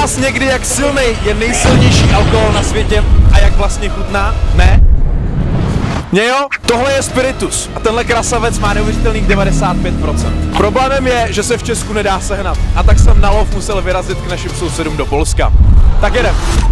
vás někdy, jak silný je nejsilnější alkohol na světě a jak vlastně chutná? Ne? Ne jo? Tohle je spiritus a tenhle krasavec má neuvěřitelných 95%. Problémem je, že se v Česku nedá sehnat a tak jsem na lov musel vyrazit k našim sousedům do Polska. Tak jedem.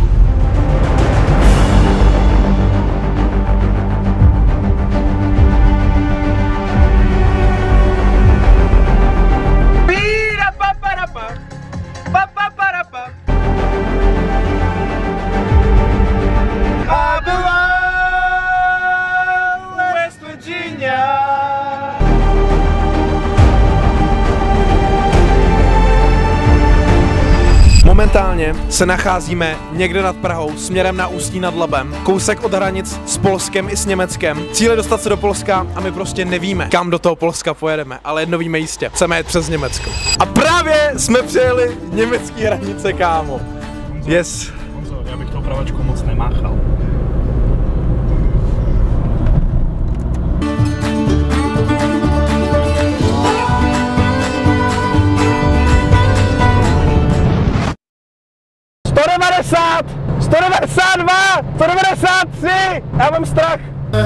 Momentálně se nacházíme někde nad Prahou směrem na Ústí nad Labem, kousek od hranic s Polskem i s Německem. Cíl je dostat se do Polska a my prostě nevíme, kam do toho Polska pojedeme, ale jedno víme jistě, chceme jet přes Německo. A právě jsme přijeli německý hranice, kámo. Yes. Honzo, já bych tou pravačkou moc nemáchal. $190, 192, 193, já mám strach.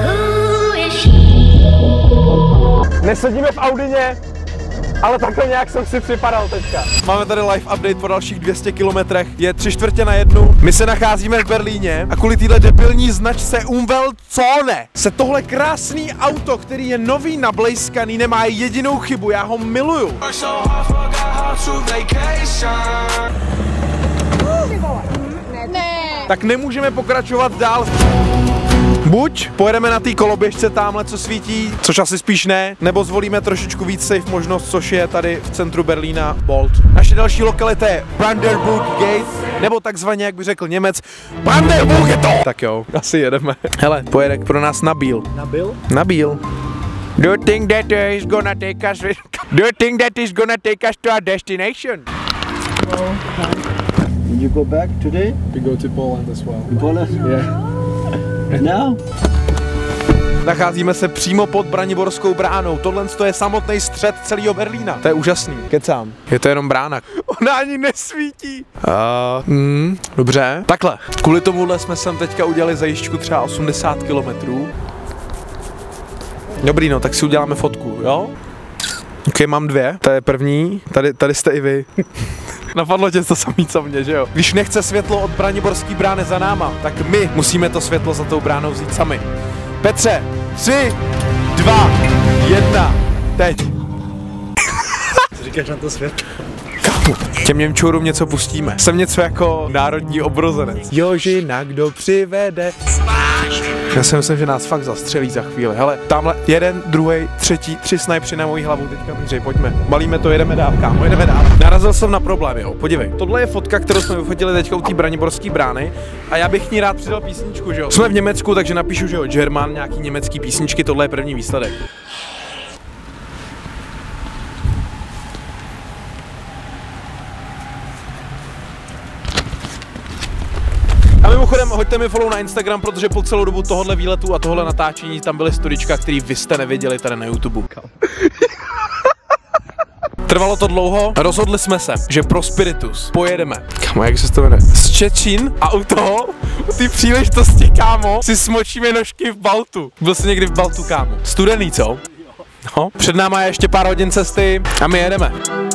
Nesedíme v Audině, ale takhle nějak jsem si připadal teďka. Máme tady live update po dalších 200 kilometrech, je 3/4. My se nacházíme v Berlíně a kvůli téhle debilní značce Umweltzone se tohle krásný auto, který je nový, nablejskaný, nemá jedinou chybu, já ho miluju. Tak nemůžeme pokračovat dál. Buď pojedeme na té koloběžce tamhle, co svítí, což asi spíš ne, nebo zvolíme trošičku víc safe možnost, což je tady v centru Berlína Bolt. Naše další lokalita je Brandenburg Gate, nebo takzvaně, jak by řekl Němec, Brandenburg je to! Tak jo, asi jedeme. Hele, pojede pro nás Nabil. Nabil? Nabil. Do you think that is gonna take us Do you think that is gonna take us to our destination? Well, when you go back today? We go to Poland as well. Poland? Yeah. Now? Nacházíme se přímo pod Braniborskou bránou. Tohle je samotný střed celého Berlína. To je úžasný. Kecám. Je to jenom brána. Ona ani nesvítí. Dobře. Takhle. Kvůli tomuhle jsme sem teďka udělali zajížďku třeba 80 kilometrů. Dobrý, no, tak si uděláme fotku, jo? Ok, mám dvě. To je první. Tady jste i vy. Napadlo tě to samý, co mě, že jo? Když nechce světlo od Braniborský brány za náma, tak my musíme to světlo za tou bránou vzít sami. Petře, 3, 2, 1, teď. Co říkáš na to světlo? Těm Němčůrům něco pustíme. Jsem něco jako národní obrozenec. Jožina, kdo přivede? Já si myslím, že nás fakt zastřelí za chvíli. Hele, tamhle jeden, druhý, třetí, 3 snajpři na mojí hlavu teďka mířej, pojďme. Balíme to, jedeme dál, kámo, jedeme dál. Narazil jsem na problém, jo, podívej. Tohle je fotka, kterou jsme vyfotili teďka u té Braniborské brány a já bych k ní rád přidal písničku, že jo. Jsme v Německu, takže napíšu, že jo, German, nějaký německý písničky, tohle je první výsledek. A mimochodem, hoďte mi follow na Instagram, protože po celou dobu tohohle výletu a tohle natáčení tam byly storička, který vy jste nevěděli tady na YouTube. Trvalo to dlouho, rozhodli jsme se, že pro spiritus pojedeme. Kámo, jak se to jmenuje? Z Čečín a u toho, u té příležitosti, kámo, si smočíme nožky v Baltu. Byl jsi někdy v Baltu, kámo? Studený, co? No, před náma je ještě pár hodin cesty a my jedeme.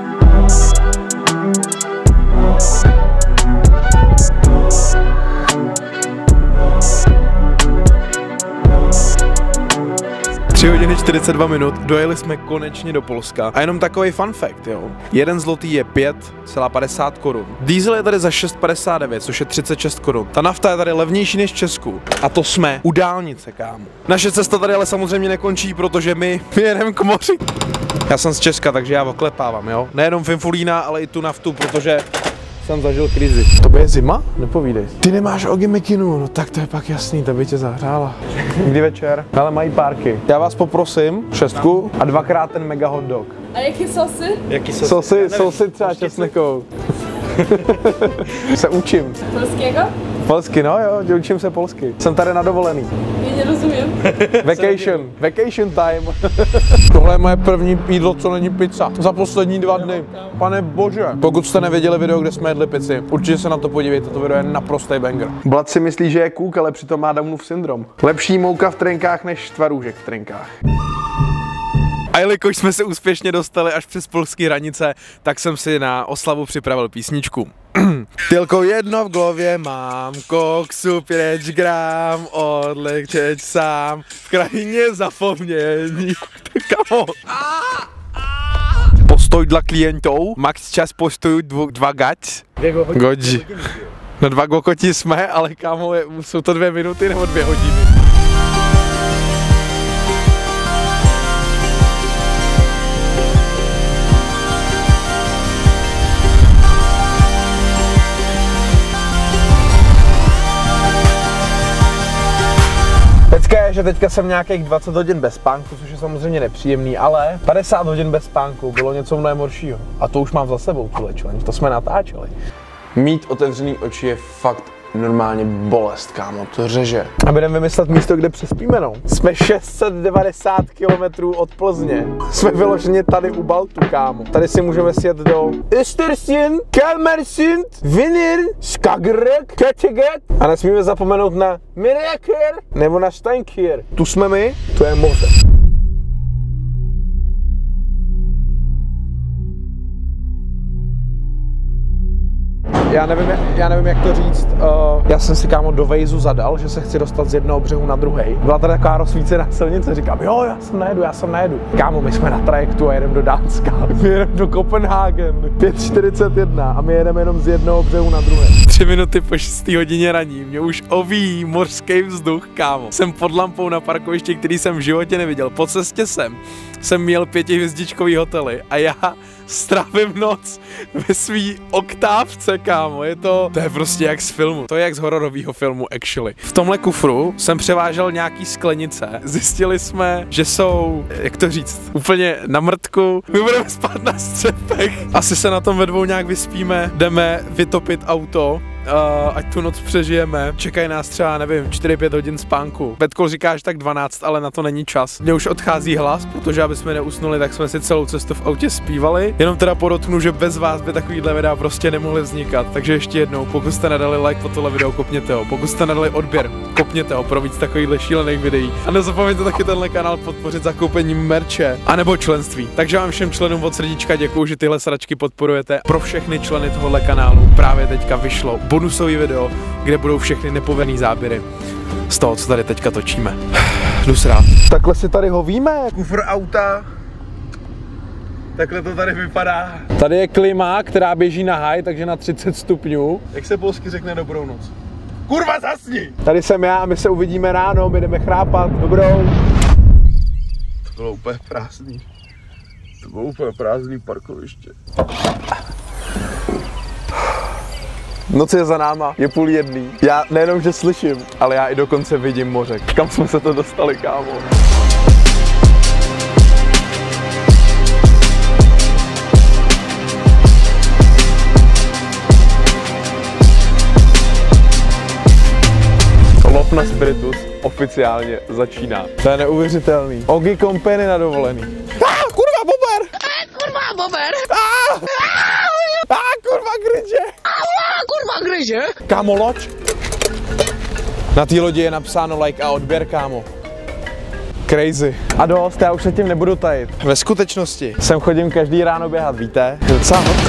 Tři hodiny 42 minut, dojeli jsme konečně do Polska. A jenom takový fun fact, jo. 1 zlotý je 5,50 korun. Diesel je tady za 6,59, což je 36 korun. Ta nafta je tady levnější než v Česku. A to jsme u dálnice, kámo. Naše cesta tady ale samozřejmě nekončí, protože my jedeme k moři. Já jsem z Česka, takže já oklepávám, jo. Nejenom Finfulína, ale i tu naftu, protože jsem zažil krizi. To je zima? Nepovídej. Ty nemáš ogy mikinu, no tak to je pak jasný, ta by tě zahřála. Kdy večer? Ale mají párky. Já vás poprosím 6 a 2x ten mega hot dog. A jaký sosy? Jaký sosy? Sosy třeba česnekou. Se učím. Polského? Polsky, no jo, učím se polsky. Jsem tady na dovolený. Já nerozumím. Vacation time. Tohle je moje první jídlo, co není pizza. Za poslední 2 dny. Pane bože. Pokud jste nevěděli video, kde jsme jedli pizzy, určitě se na to podívejte, to video je naprostý banger. Blad si myslí, že je kůk, ale přitom má Downův syndrom. Lepší mouka v trenkách než tvarůžek v trenkách. A jelikož jsme se úspěšně dostali až přes polské hranice, tak jsem si na oslavu připravil písničku. Tylko jedno v glově mám, koksu 5 gram, odlečeť sám, v krajině zapomnění. Kamo. Postoj dla klientů, max čas postoju 2 godži. Na 2 gokoti jsme, ale kámo, jsou to 2 minuty nebo 2 hodiny. Pecka je, že teďka jsem nějakých 20 hodin bez spánku, což je samozřejmě nepříjemný, ale 50 hodin bez spánku bylo něco mnohem horšího. A to už mám za sebou, tuhle challenge, to jsme natáčeli. Mít otevřený oči je fakt normálně bolest, kámo, to řeže. A budeme vymyslet místo, kde přespíme, no. Jsme 690 km od Plzně. Jsme vyloženě tady u Baltu, kámo. Tady si můžeme sjet do Östersund, Kalmarsund, Vinir, Skagerrak, Kattegat. A nesmíme zapomenout na Miraker nebo na Steinkjer. Tu jsme my, to je moře. Já nevím, jak to říct. Já jsem si, kámo, do Vejzu zadal, že se chci dostat z jednoho břehu na druhý. Byla tady taková rozsvícená silnice, říkám, jo, já jsem najedu. Kámo, my jsme na trajektu a jedeme do Dánska. My jedeme do Kopenhagen. 5:41 a my jedeme jenom z jednoho břehu na druhý. 3 minuty po 6 hodině raní mě už ovíjí mořský vzduch, kámo. Jsem pod lampou na parkovišti, který jsem v životě neviděl. Po cestě jsem měl 5hvězdičkový hotely a já strávím noc ve svý oktávce, kámo, to je prostě jak z filmu, to je jak z hororového filmu actually. V tomhle kufru jsem převážel nějaký sklenice, zjistili jsme, že jsou, jak to říct, úplně na mrtku, my budeme spát na střepech, asi se na tom ve dvou nějak vyspíme, jdeme vytopit auto, ať tu noc přežijeme, čekají nás třeba, nevím, 4-5 hodin spánku. Petkol říká, že tak 12, ale na to není čas. Mně už odchází hlas, protože aby jsme neusnuli, tak jsme si celou cestu v autě zpívali. Jenom teda podotknu, že bez vás by takovýhle videa prostě nemohly vznikat. Takže ještě jednou, pokud jste nedali like po tohle video, kopněte ho. Pokud jste nedali odběr, kopněte ho pro víc takovýchhle šílených videí. A nezapomeňte taky tenhle kanál podpořit zakoupením merče a nebo členství. Takže vám všem členům od srdíčka děkuju, že tyhle sračky podporujete. Pro všechny členy tohohle kanálu právě teďka vyšlo bonusový video, kde budou všechny nepovedený záběry z toho, co tady teďka točíme. Jdu srát. Takhle si tady hovíme. Kufr auta. Takhle to tady vypadá. Tady je klima, která běží na high, takže na 30 stupňů. Jak se polsky řekne dobrou noc? Kurva, zasni! Tady jsem já a my se uvidíme ráno, my jdeme chrápat. Dobrou. To bylo úplně prázdný. To bylo úplně prázdný parkoviště. Noc je za náma, je 12:30. Já nejenom, že slyším, ale já i dokonce vidím moře. Kam jsme se to dostali, kámo? Lov na spiritus oficiálně začíná. To je neuvěřitelný. Ogi Company na dovolený. Kurva, bober! Kurva, bober! Kurva, gryže! Kurva, gryže! Kámo, loď! Na té lodi je napsáno like a odběr, kámo. Crazy. A dost, já už se tím nebudu tajit. Ve skutečnosti sem chodím každý ráno běhat, víte? Docela hodko.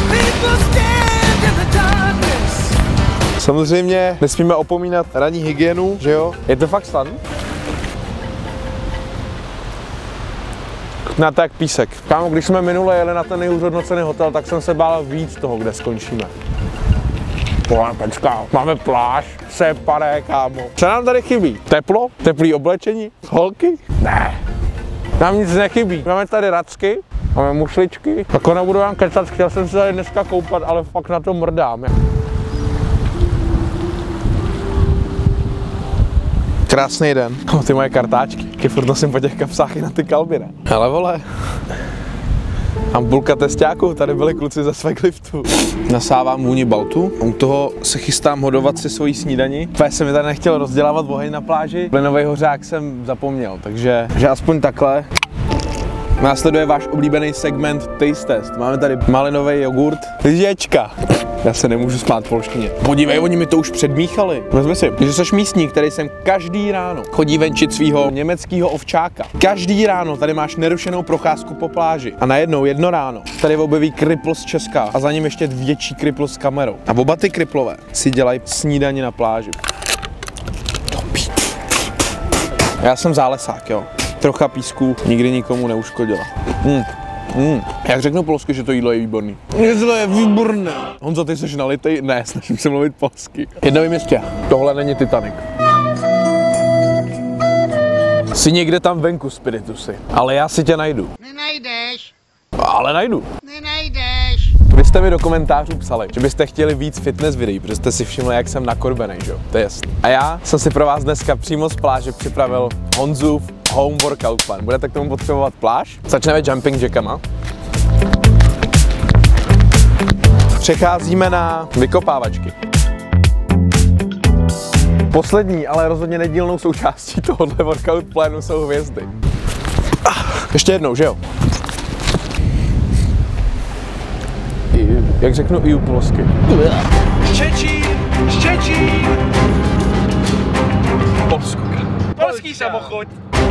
Samozřejmě nesmíme opomínat ranní hygienu, že jo? Je to fakt snadné? Na tak písek. Kámo, když jsme minule jeli na ten nejhůř hodnocený hotel, tak jsem se bál víc toho, kde skončíme. Počká, máme pláž, separé, kámo. Co nám tady chybí? Teplo? Teplý oblečení? Holky? Ne. Nám nic nechybí. Máme tady racky, máme mušličky. Jako nebudu vám kecat, chtěl jsem se tady dneska koupat, ale fakt na to mrdám. Krásný den. Ty moje kartáčky. Taky furt nosím po těch kapsách i na ty kalby, ne? Hele, vole. Ampulka tesťáků, tady byli kluci ze Swagliftu. Nasávám vůni baltu, u toho se chystám hodovat si svoji snídani. Protože jsem mi tady nechtěl rozdělávat oheň na pláži, plynový hořák jsem zapomněl, takže aspoň takhle. Následuje váš oblíbený segment Taste Test. Máme tady malinový jogurt, lžečka. Já se nemůžu smát v polštině. Podívej, oni mi to už předmíchali. Vezmi si, že jsi místník, který sem každý ráno chodí venčit svého německého ovčáka. Každý ráno tady máš nerušenou procházku po pláži. A najednou jedno ráno tady objeví kripl z Česka a za ním ještě větší kripl s kamerou. A oba ty kriplové si dělají snídani na pláži. Já jsem zálesák, jo. Trocha písku nikdy nikomu neuškodila. Jak řeknu polsky, že to jídlo je výborný? Jídlo je výborné. Honzo, ty jsi nalitej? Ne, snažím se mluvit polsky. Jedno vím ještě, tohle není Titanic. Jsi někde tam venku, spiritusy, ale já si tě najdu. Nenajdeš. Ale najdu. Nenajdeš. Vy jste mi do komentářů psali, že byste chtěli víc fitness videí, protože jste si všimli, jak jsem nakorbenej, že jo? To je jasný. A já jsem si pro vás dneska přímo z pláže připravil Honzův home workout plan. Budete k tomu potřebovat pláž. Začneme jumping jackama. Přecházíme na vykopávačky. Poslední, ale rozhodně nedílnou součástí tohohle workout plánu jsou hvězdy. Ještě jednou, že jo? Jak řeknu i u polsky? Štěčín! Polsku. Polský samochod.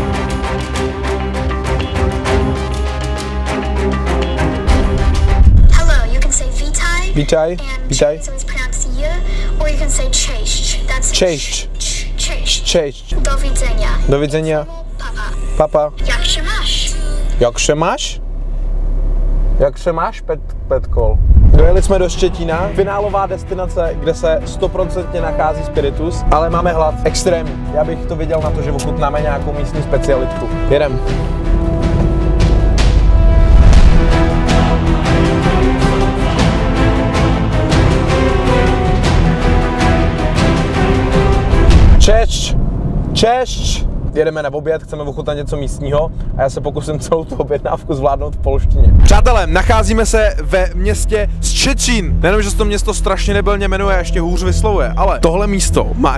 Hello, you can say Vitaj. Vitaj. And Vitaj. so it's pronounced y, or you can say cześć. That's Cześć. Cześć. Cześć. Do widzenia. Do widzenia. Papa. Papa. Jak się masz? Jak se máš? Jak se máš, Petkol? Dojeli jsme do Štětína, finálová destinace, kde se 100% nachází spiritus, ale máme hlad extrémní. Já bych to viděl na to, že ochutnáme nějakou místní specialitku. Jedem. Češť! Češť! Jedeme na oběd, chceme ochutnat něco místního a já se pokusím celou tu objednávku zvládnout v polštině. Přátelé, nacházíme se ve městě Szczecin. Nejenom, že se to město strašně nebylně jmenuje a ještě hůř vyslovuje, ale tohle místo má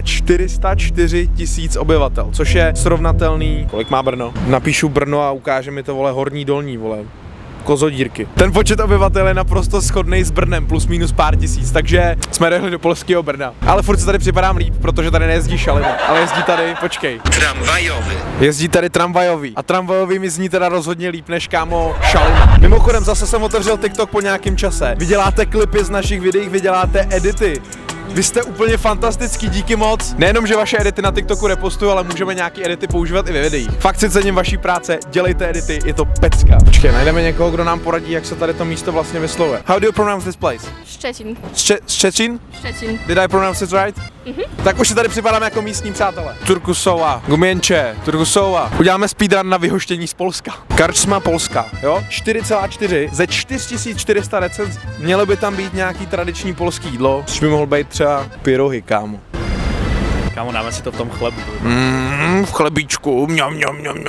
404 000 obyvatel, což je srovnatelný. Kolik má Brno? Napíšu Brno a ukáže mi to, vole, horní dolní, vole. Kozodírky. Ten počet obyvatel je naprosto shodný s Brnem, plus minus pár tisíc, takže jsme dojeli do polského Brna. Ale furt se tady připadám líp, protože tady nejezdí šalina, ale jezdí tady, počkej. Tramvajový. Jezdí tady tramvajový. A tramvajový mi zní teda rozhodně líp než, kámo, šalina. Mimochodem zase jsem otevřel TikTok po nějakém čase. Vy děláte klipy z našich videí, vy děláte edity. Vy jste úplně fantastický, díky moc. Nejenom, že vaše edity na TikToku repostuju, ale můžeme nějaký edity používat i ve videích. Fakt si cením vaší práce, dělejte edity, je to pecka. Počkej, najdeme někoho, kdo nám poradí, jak se tady to místo vlastně vyslovuje. How do you pronounce this place? Szczecin. Szczecin? Szczecin. Did I pronounce it right? Tak už si tady připadám jako místní přátelé. Turkusova, Guměnče, Turkusova. Uděláme speedrun na vyhoštění z Polska. Karčma Polska, jo? 4,4 ze 4400 recenzí. Mělo by tam být nějaký tradiční polský jídlo, což by mohl být třeba pyrohy, kámo. Kámo, dáme si to v tom chlebu. V chlebíčku, mňam.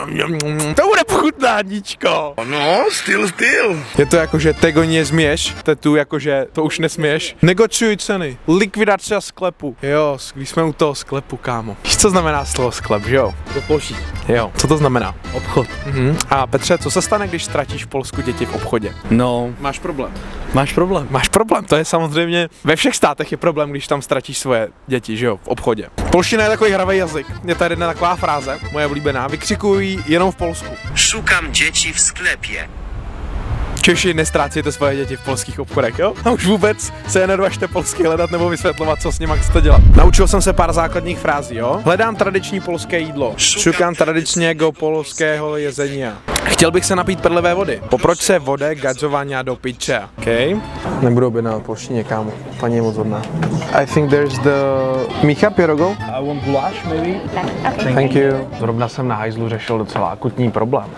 To bude pochutnáníčko. No, styl. Je to jakože tego nie zmieš, tu jakože to už nesměš. Negociuj ceny, likvidace sklepu. Jo, když jsme u toho sklepu, kámo. Víš, co znamená slovo sklep, že jo? Do ploší. Jo, co to znamená? Obchod. A Petře, co se stane, když ztratíš v Polsku děti v obchodě? No, Máš problém. máš problém. Máš problém, to je samozřejmě, ve všech státech je problém, když tam ztratíš svoje děti, že jo, v obchodě. Polština je takový hravý jazyk. Je tady jedna taková fráze, moje oblíbená, vykřikují jenom v Polsku. Szukam dzieci w sklepie. Češi, nestrácíte svoje děti v polských obchodech, jo? A už vůbec se nedvažte polsky hledat nebo vysvětlovat, co s nimi chcete dělat. Naučil jsem se pár základních frází, jo? Hledám tradiční polské jídlo. Šukám tradičního polského jezení. Chtěl bych se napít perlivé vody. Poproč se vode gadzovania do piče. OK? Nebudu objednávat polštině, kámo. Paní je moc hodná. I think there's the Micha Pierogo. I want goulash, maybe? Thank you. Zrovna jsem na hajzlu řešil docela akutní problém.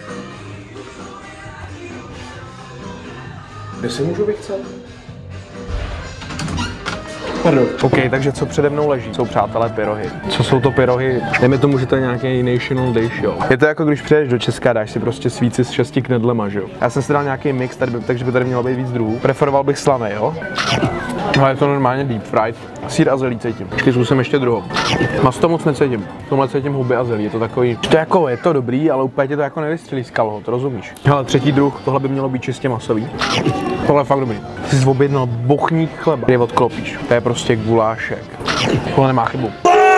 Kde si můžu vychcet? OK, takže co přede mnou leží? Jsou přátelé pyrohy. Co jsou to pyrohy? Dejme tomu, že to je nějaký national dish, jo. Je to jako když přijedeš do Česka, dáš si prostě svíci s 6 knedlema, že jo. Já jsem si dal nějaký mix, takže by tady mělo být víc druhů. Preferoval bych slaný, jo. Ale je to normálně deep fried. Sýr a zelí cítím. Ještě zkusím ještě druhou. Maso moc necítím. V tomhle cítím huby a zelí. Je to takový, to jako je to dobrý, ale úplně tě to jako nevystřelí z kalho, to rozumíš. Hele, třetí druh, tohle by mělo být čistě masový. Tohle je fakt dobrý. Jsi objednal bochník chleba, který odklopíš. To je prostě gulášek. Tohle nemá chybu.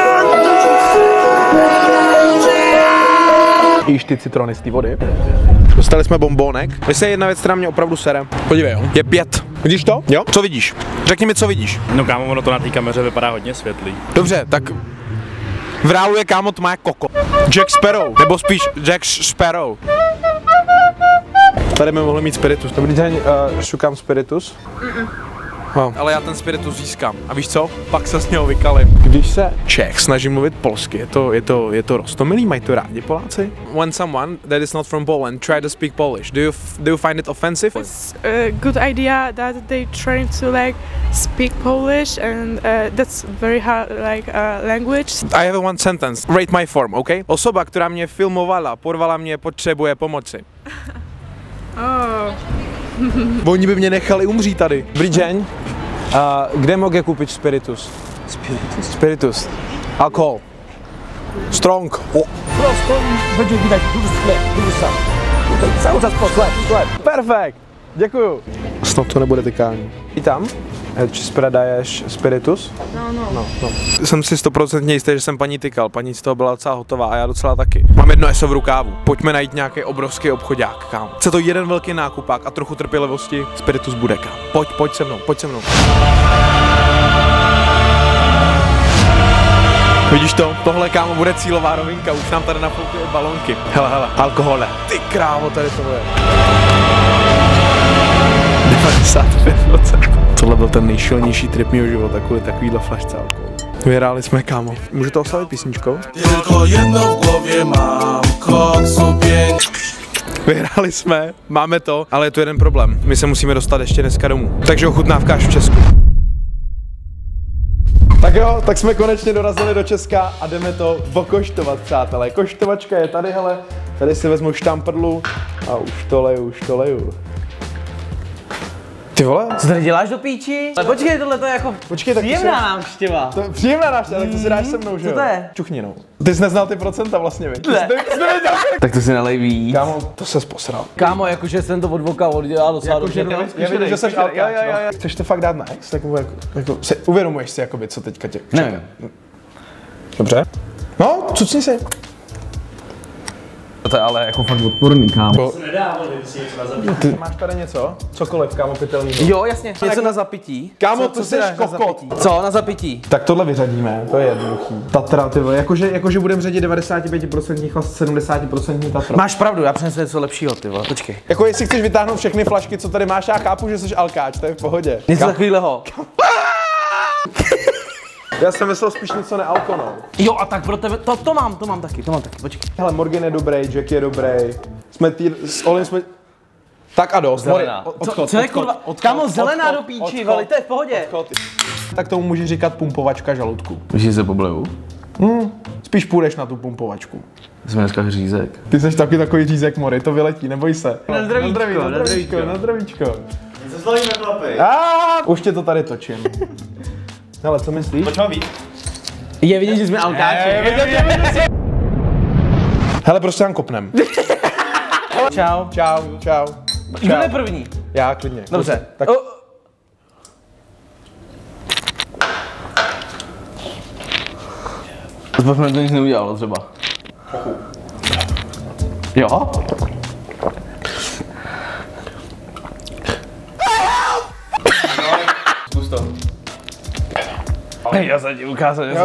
Jíš ty citrony z té vody. Dostali jsme bombónek. Když se jedna věc, která mě opravdu sere. Podívej, jo. Je 5. Vidíš to? Jo? Co vidíš? Řekni mi, co vidíš. No kámo, ono to na té kameře vypadá hodně světlý. Dobře, tak v reálu je kámo tmá koko. Jack Sparrow, nebo spíš Jack Sparrow. Tady by mohli mít spiritus. Dobrý den, šukám spiritus. Oh. Ale já ten spiritus získám. A víš co? Pak se s něho vykalím. Když se Čech snaží mluvit polsky, je to roztomilý, mají to rádi Poláci? When someone that is not from Poland try to speak Polish, do you find it offensive? It's a good idea that they try to like speak Polish and that's very hard like language. I have one sentence. Rate my form, okay? Osoba, která mě filmovala, porvala mě, potřebuje pomoci. Oh. Oni by mě nechali umřít tady. Dobrý den. Kde mogę kupić spiritus? Spiritus. Alkohol. Strong. O. Prosto będzie widać duży sklep, duży sam. Tutaj cały czas po sklep. Perfekt. Děkuju. Snad to nebude tykání. I tam? Či spredaješ spiritus? No. Jsem si 100% jistý, že jsem paní tykal. Paní z toho byla docela hotová a já docela taky. Mám jedno eso v rukávu. Pojďme najít nějaký obrovský obchodák, kámo. Chce to jeden velký nákupák a trochu trpělivosti. Spiritus bude, kámo. Pojď se mnou. Vidíš to? Tohle, kámo, bude cílová rovinka. Už nám tady nafoukují balonky. Hele, alkohole. Ty krávo, tady to je. 95%. Tohle byl ten nejšilnější trip mýho života kvůli takovýhle flašce alkoholu. Vyhráli jsme, kámo. Můžu to oslavit písničkou? Tylko jedno v hlavě mám, koksu pěň. Vyhráli jsme, máme to, ale je tu jeden problém. My se musíme dostat ještě dneska domů. Takže ochutnávka až v Česku. Tak jo, tak jsme konečně dorazili do Česka a jdeme to pokoštovat, přátelé. Koštovačka je tady, hele. Tady si vezmu štamprlu a už to leju. Ty vole? Co tady děláš do píči? Ale počkej, tohle to je jako příjemná návštěva. Příjemná návštěva, tak to si dáš se mnou, že jo? Co to je? Čuchni, no. Ty jsi neznal ty procenta vlastně, viď? Ne. Tak to si nalej víc. Kámo, to ses posral. Kámo, jakože jsem to od voka oddělal docela dobře. Já vidím, že jsi alkáč, no. Chceš to fakt dát na ex? Tak uvědomuješ si, jakoby, co teďka tě čeká? Nevím. Dobře. No, cucni si. To je ale jako fakt odporný, kámo. Ty máš tady něco? Cokoliv, kámo, pitelný. Jo, jasně. Něco na zapití. Kámo, to jsi kokot. Co na zapití? Tak tohle vyřadíme, to je jednoduchý. Tatra, ty vole, jakože budeme řadit 95% chlast, 70% Tatra. Máš pravdu, já přinesu něco lepšího, ty vole, počkej. Jako jestli chceš vytáhnout všechny flašky, co tady máš, já chápu, že jsi alkáč, to je v pohodě. Něco takovýhleho. Já jsem myslel spíš něco nealkonou. Jo, a tak pro tebe, to mám taky, počkej. Hele, Morgan je dobrý, Jack je dobrý. Jsme s Olim jsme... Tak a dost. Zelená. Co je kurva? Kámo, zelená do píči, vole, to je v pohodě. Tak tomu můžeš říkat pumpovačka žaludku. Víš, že se pobleju? Spíš půjdeš na tu pumpovačku. Jsme dneska hřízek. Ty jsi taky takový řízek, Mori, to vyletí, neboj se. Na zdravíčko. Co slavíme, chlapi? Už tě to tady točím. Hele, co myslíš? Pojď mám víc. Je vidět, že jsme alkáči. Hele, prostě tam kopnem. Čau. Kdo je první? Já, klidně. Dobře. Tak... Zbavme to nic neudělalo třeba. Jo? Zkus to. Já jsem ti ukázal, že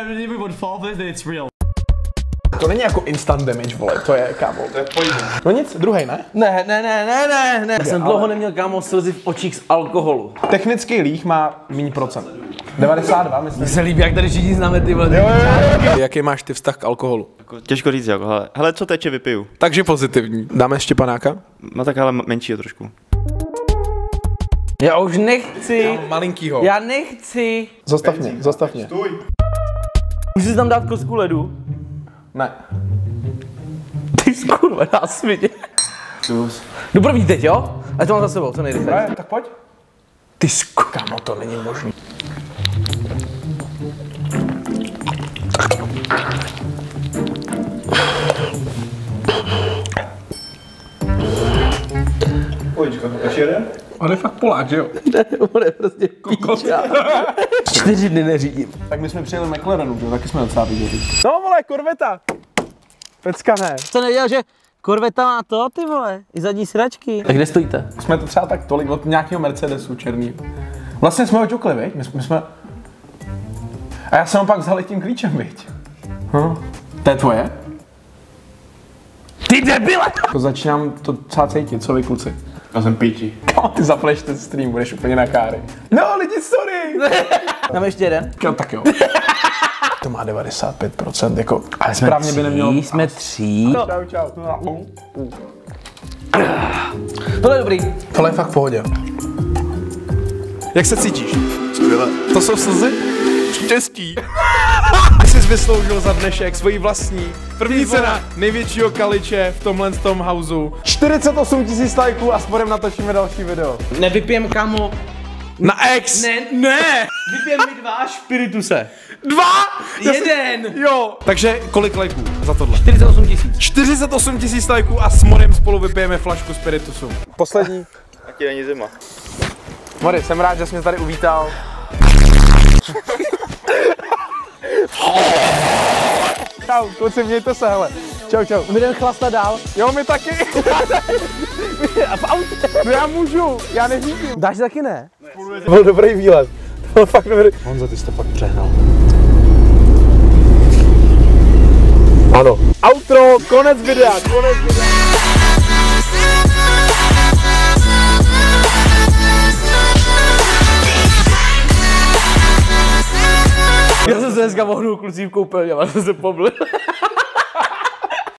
To není jako instant damage, vole, to je, kámo. To je poison. No nic, druhej, ne? Ne. Já jsem dlouho neměl, kámo, slzy v očích z alkoholu. Technický líh má méně procent. 92, myslím. Mně se líbí, jak tady všichni známe ty vole. Jaký máš ty vztah k alkoholu? Těžko říct, jako, hele, co teče, vypiju. Takže pozitivní. Dáme ještě panáka? No tak ale menší je trošku. Já už nechci. Malinkýho. Já nechci. Zastav mě. Můžu si tam dát kostku ledu? Ne. Ty skurva, dá svině. Jdu první teď, jo? A to mám za sebou, co nejrychleji. Tak pojď. Ty skurva. Kámo, to není možný. Pojďka, ještě jeden? On je fakt Polák, že jo? Ne, on je prostě píča. 4 dny neřídím. Tak my jsme přijeli McLarenu, jo? Taky jsme docela viděli. No vole, korveta. Pecka ne. Co nevěděl, že korveta má to, ty vole, i zadní sedačky. A kde stojíte? Jsme to třeba tak tolik od nějakého Mercedesu černý. Vlastně jsme ho ťukli, viď? My jsme... A já jsem ho pak vzal tím klíčem, viď? To je tvoje? Ty debile! To začínám to docela cítit, co vy kluci? Já jsem píči. Kámo, ty zapleš ten stream, budeš úplně na káry. No lidi, sorry! Dáme ještě jeden? Jo, tak jo. To má 95%, jako ale správně by nemělo... Jsme 3. Čau. Tohle je dobrý. Tohle je fakt v pohodě. Jak se cítíš? Skvěle. To jsou slzy? Štěstí. Ty jsi vysloužil za dnešek svoji vlastní první cena největšího kaliče v tomhle tom houseu. 48 000 lajků a s Morem natočíme další video. Nevypijem, kamo. Na X! Ne! Vypijem mi 2 špirituse. 2! 1! Jo! Takže kolik lajků za tohle? 48 000. 48 000 lajků a s Morem spolu vypijeme flašku spiritusu. Poslední. Taky není zima. Mori, jsem rád, že jsi mě tady uvítal. Čau, kluci, mějte se, hele. Čau. My jdeme chlastat dál. Jo, my taky. A v autě. No já můžu, já neřídím. Dáš taky ne? To byl dobrý výlet. To byl fakt dobrý. Honzo, ty jsi to fakt přehnal. Ano. Outro, konec videa. Já jsem se dneska mohnul kluci v koupelně, ale jsem se poblil.